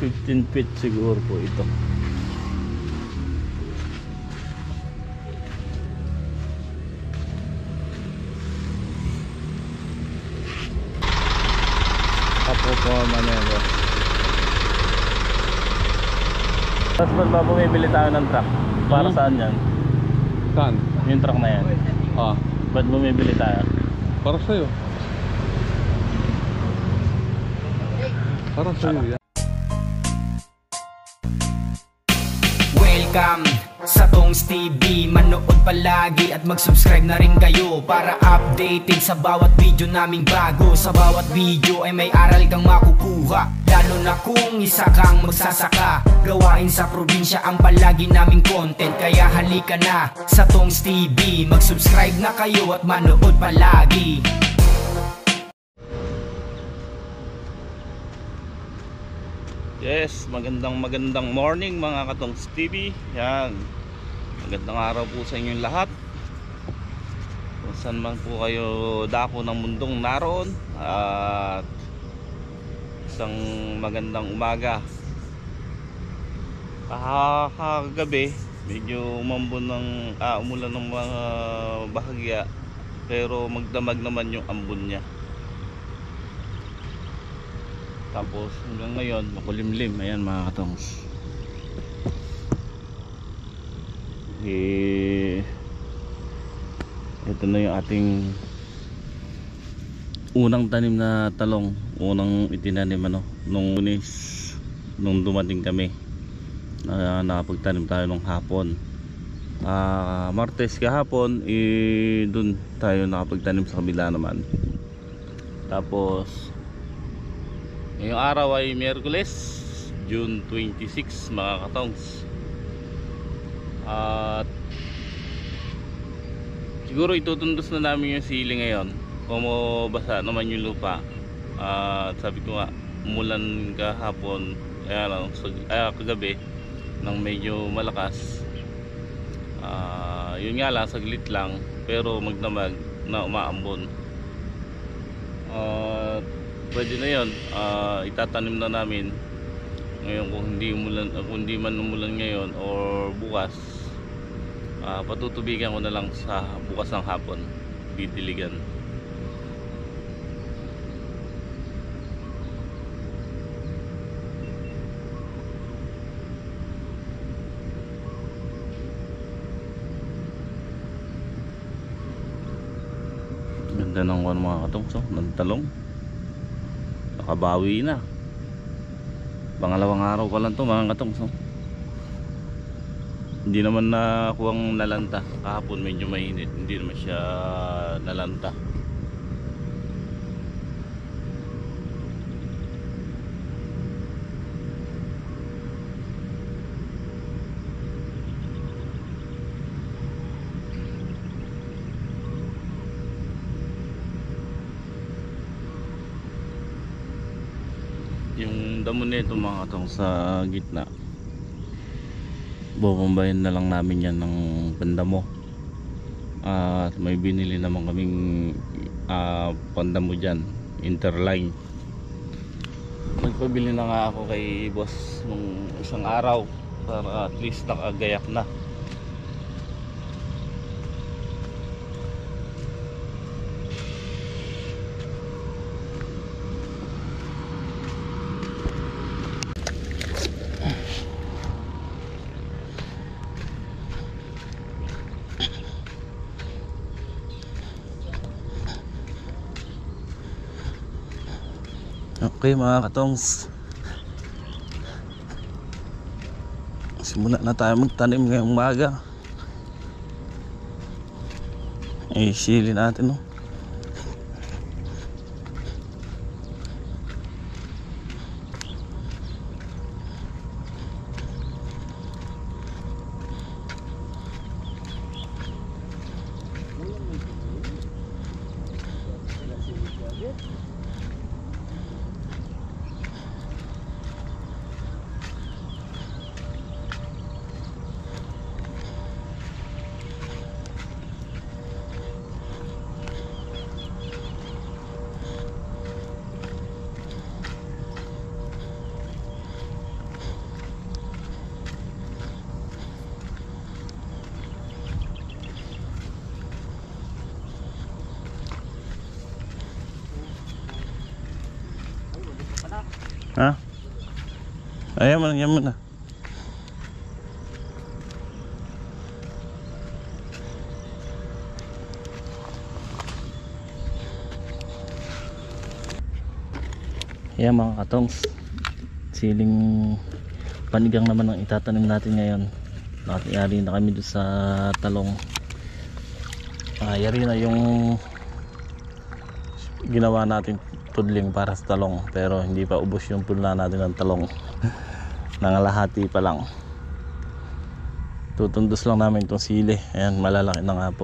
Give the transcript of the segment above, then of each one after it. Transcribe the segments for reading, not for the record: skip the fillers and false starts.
15 feet siguro po ito. Tapos po manero. Tapos ba bumibili tayo ng truck? Para saan yan? Saan? Yung truck na yan. Ba't bumibili tayo? Para sa'yo. Para sa'yo yan. Welcome sa Tongs TV. Manood palagi at mag-subscribe na rin kayo para updated sa bawat video naming bago. Sa bawat video ay may aral kang makukuha, lalo na kung isa kang magsasaka. Gawain sa probinsya ang palagi naming content, kaya halika na sa Tongs TV. Mag-subscribe na kayo at manood palagi. Yes, magandang morning mga Katongs TV. Yan, magandang araw po sa inyong lahat, kung saan man po kayo dako ng mundong naroon. At isang magandang umaga. Kagabi medyo umulan ng mga bahagya, pero magdamag naman yung ambon niya. Tapos hanggang ngayon makulimlim. Ayan mga Katongs. Ito na yung ating unang tanim na talong. Unang itinanim nung Lunes, nung dumating kami. Nakapagtanim tayo nung hapon. Martes kahapon dun tayo nakapagtanim sa kabila naman. Tapos ngayong araw ay Miyerkules, June 26 mga Katongs. At siguro itutundos na namin yung sili ngayon, basa naman yung lupa. At sabi ko nga, umulan kahapon, kagabi nang medyo malakas. Yun nga lang, saglit lang, pero magdamag na umaambon. Pwede na yun, itatanim na namin ngayon kung hindi man umulan ngayon or bukas. Patutubigan ko na lang sa bukas ng hapon, didiligan. Ganda ng mga Katongs, ng talong. Nakabawi na. Pangalawang araw pa lang to mga Katongs. Hindi naman nakuhang nalanta. Kahapon medyo mainit, hindi naman siya nalanta. Yung damo nito mga Katongs sa gitna, bubombayin na lang namin yan ng pandamo. At may binili naman kaming pandamo dyan, interline. Nagpabili na nga ako kay boss nung isang araw para at least nakagayak na. Okay mga Katongs, simula na tayo magtanim ngayong umaga. Sili natin Ha? Ayan mo na, yan mo na. Ayan mga katongs, siling panigang naman ang itatanim natin ngayon. Nakatiyari na kami doon sa talong. Yari na yung ginawa natin tudling para sa talong, pero hindi pa ubos yung pula natin ng talong. Nangalahati pa lang. Tutundos lang namin itong sili. Ayan, malalaki na nga po.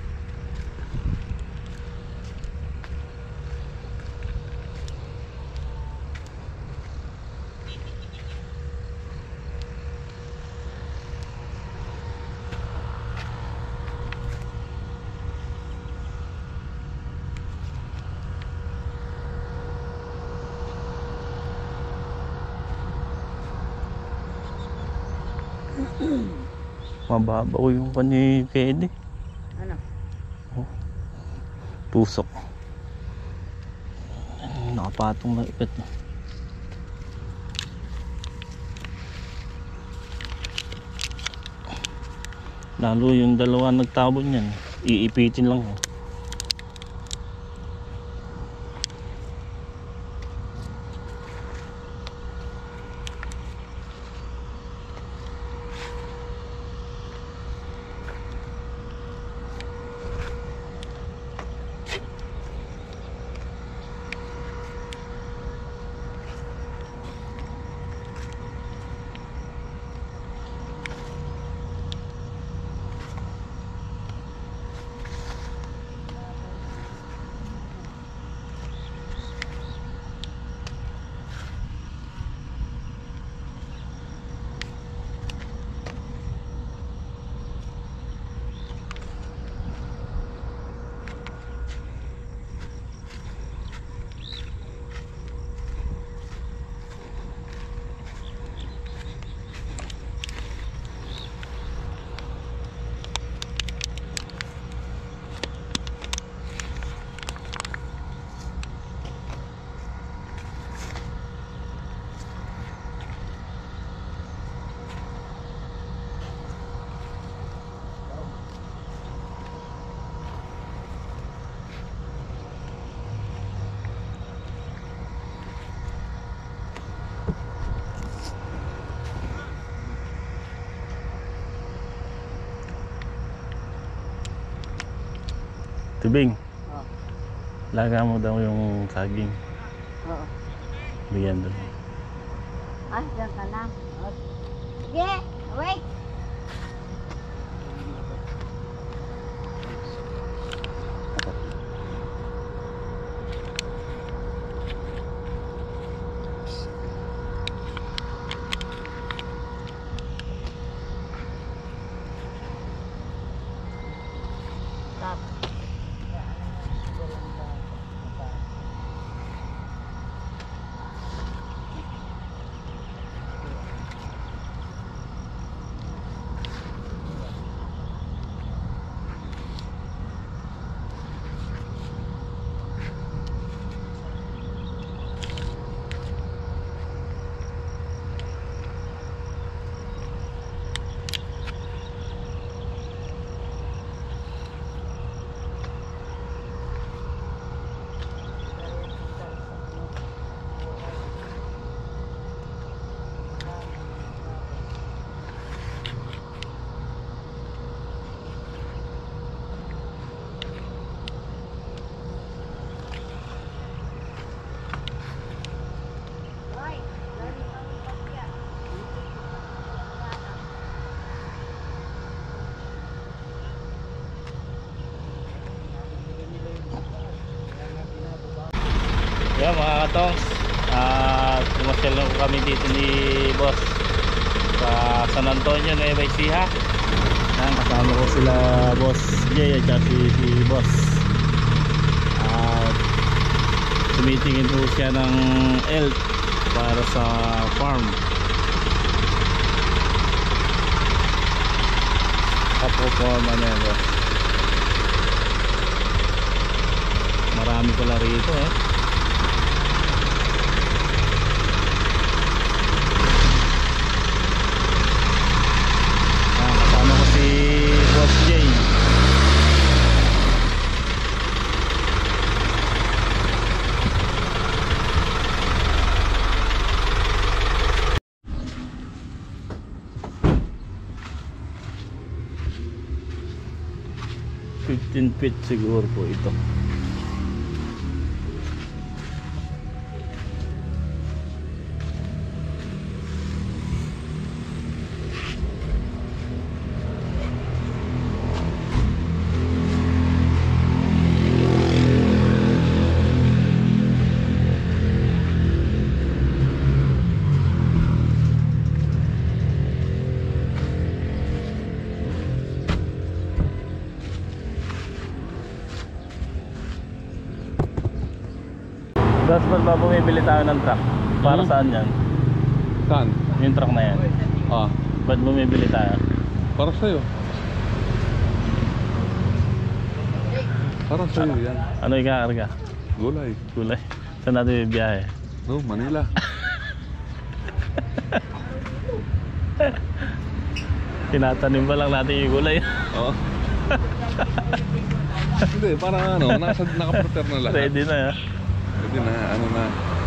Mababaw yung kani Kedi. Ano? Oh. Tusok. Nakapatong na ikat. Lalo yung dalawa nagtabon yan. Iipitin lang. Tubing. Oo. Laga mo daw yung saging. Oo. Bigyan doon. Ah, dyan ka na. Sige, wait. Stop. Yeah, mga katongs, pumasyal na kami dito ni Boss sa San Antonio, Nueva Ecija. Kasama ko sila Boss Jay at si Boss. Tumitingin po siya ng elk para sa farm. Kapo-forma na yan. Marami pala rito eh. 15 feet siguro po ito. Tapos ba't ba bumibili tayo ng truck? Para saan yan? Saan? Yung truck na yan. Ah, Ba't bumibili tayo? para sa'yo. Para sa'yo yan. Ano ikakarga? Gulay. Gulay. Saan natin bibiyahe? No, Manila. Tinatanim pa lang natin yung gulay. Oo. Hindi, para ano, naka-prepare na lahat. Ready na. Pwede na, ano na.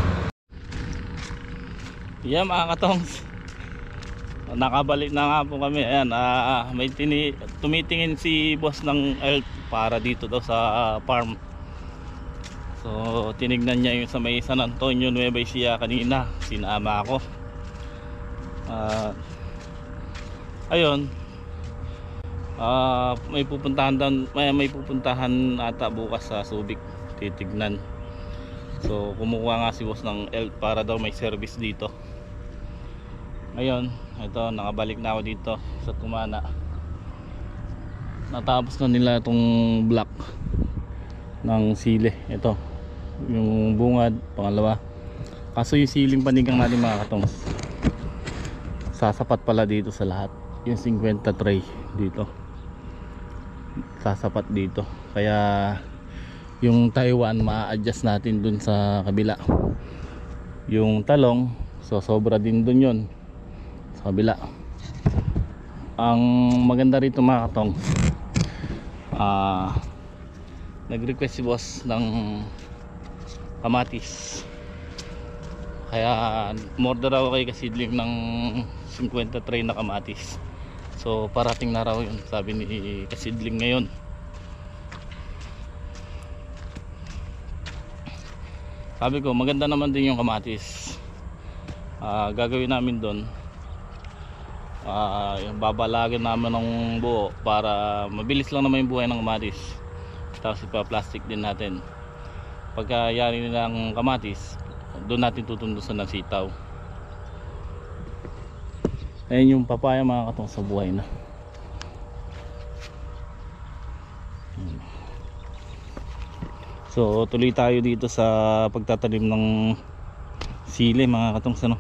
Yan mga katongs, nakabalik na nga po kami. Ayan, may tumitingin si boss ng Earth para dito daw sa farm. So tinignan niya yung sa may San Antonio, Nueva Ecija kanina. Sinama ako. Ayun, may pupuntahan doon, may pupuntahan ata bukas sa Subic, titignan. So kumukuha nga si boss ng Earth para daw may service dito. Ngayon, ito, nakabalik na ako dito sa Tumana. Natapos na nila itong block ng sili. Ito, yung bungad, pangalawa. Kaso yung siling panigang natin mga katongs, sasapat pala dito sa lahat. Yung 50 tray dito, sasapat dito. Kaya yung Taiwan ma-adjust natin dun sa kabila. Yung talong, so sobra din dun yun sa kabila. Ang maganda rito mga katong, nag-request si boss ng kamatis. Kaya order ako kay Kasidling ng 50 tray na kamatis. So parating na raw yun, sabi ni Kasidling ngayon. Sabi ko maganda naman din yung kamatis. Gagawin namin doon, babalagan namin ng buo para mabilis lang naman yung buhay ng kamatis. Tapos ipa-plastic din natin. Pagka yari nilang kamatis, doon natin tutundusan ng sitaw. Ayun yung papaya mga katong sa buhay na. So tuloy tayo dito sa pagtatanim ng sili mga katong sa no.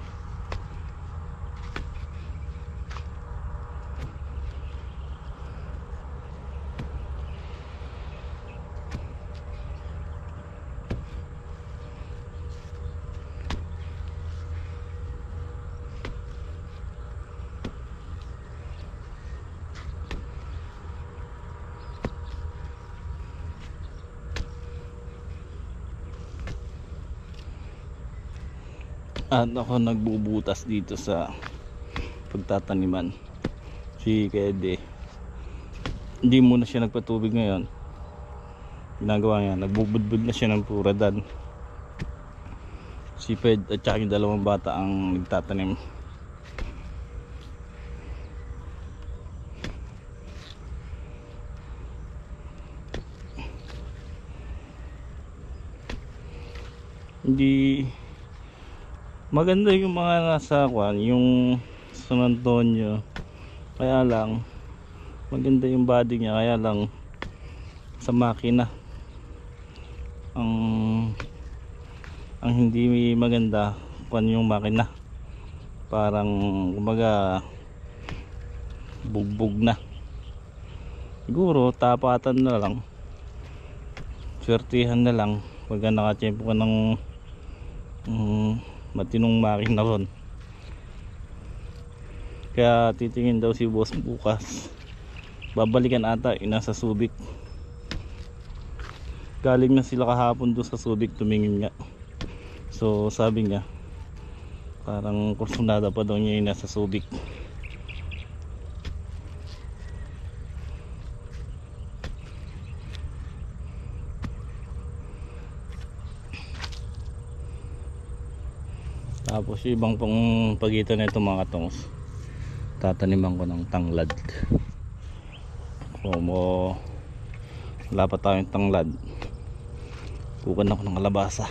At ako nagbubutas dito sa pagtataniman. Si Kede, hindi muna siya nagpatubig ngayon. Ginagawa niya, nagbubudbud na siya ng puradan. Si Ped at saka yung dalawang bata ang nagtatanim. Hindi maganda yung mga nasa kwan, yung San Antonio. Kaya lang maganda yung body niya, kaya lang sa makina ang hindi maganda kwan yung makina. Parang kumbaga bugbog na. Siguro tapatan na lang, swertihan na lang pagka nakatiyempo ka ng matinong makina ron. Kaya titingin daw si boss bukas, babalikan ata, nasa Subic. Galing na sila kahapon doon sa Subic, tumingin nga. So sabi niya parang kursunada pa daw niya yung nasa Subic. Tapos yung ibang pang pagitan na ito mga katongs, tataniman ko ng tanglad. Kung wala pa tayong tanglad, kukunan ako ng kalabasa.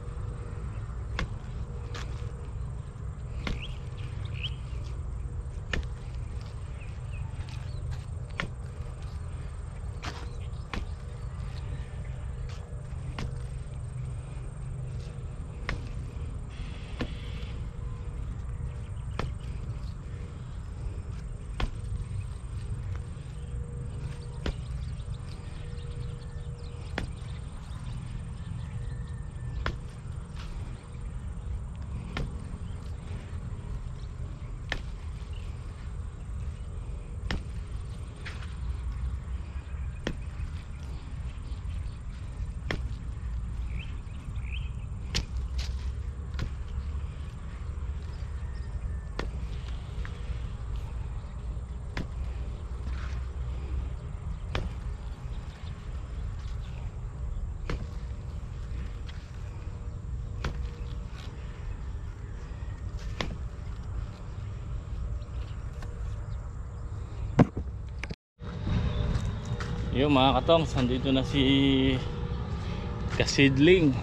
Yung mga katongs, nandito na si Kasidling.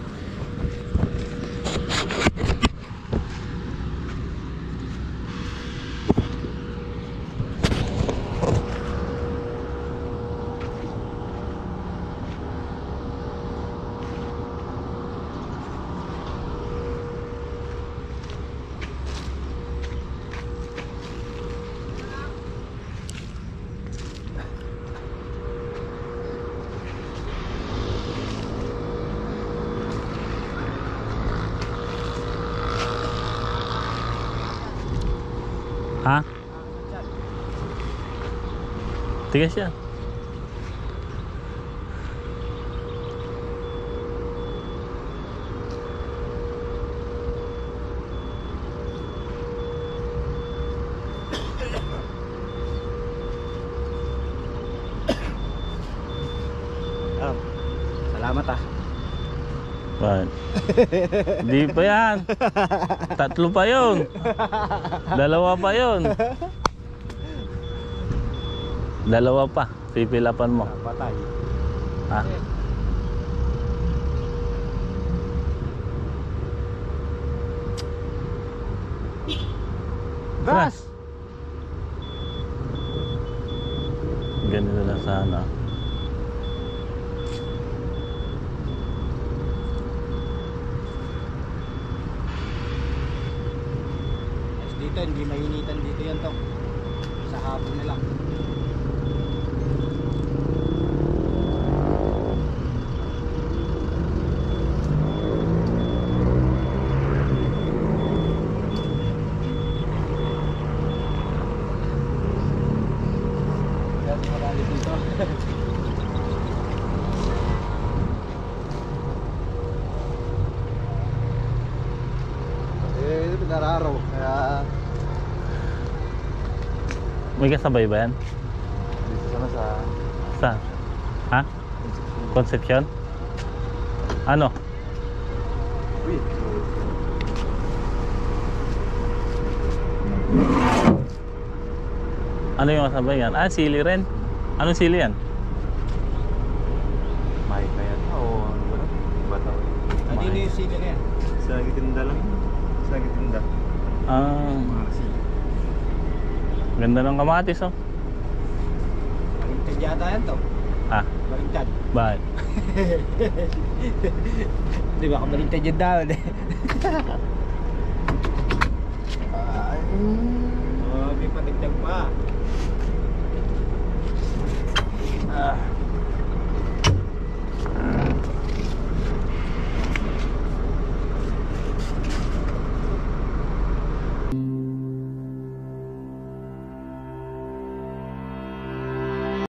Ha? Tigas yan. Salamat ah. Bakit? Di pa yan. Tatlo pa yun. Dalawa pa yun. Dalawa pa. Pipilapan mo. Patay. Ha? Gas! Ganito na sana. Dito, hindi mainitan dito yan to. Sa hapon na lang. Yan, marami dito. Ito pinararaw. Kaya May kasabay ba yan? dito sana sa Sa? Ha? Concepcion? Ano? Uy. Ano yung kasabay yan? Ah, sili rin. Anong sili yan? May kaya o ano ba? Bataw. Ano yung sili na yan? Sa gitinda lang. Sa gitinda. Ah, ganda ng kamatis oh. Balintad yata yan to. Ha? Balintad. Bakit? Di ba kabalintad yun daw? May padagdag pa.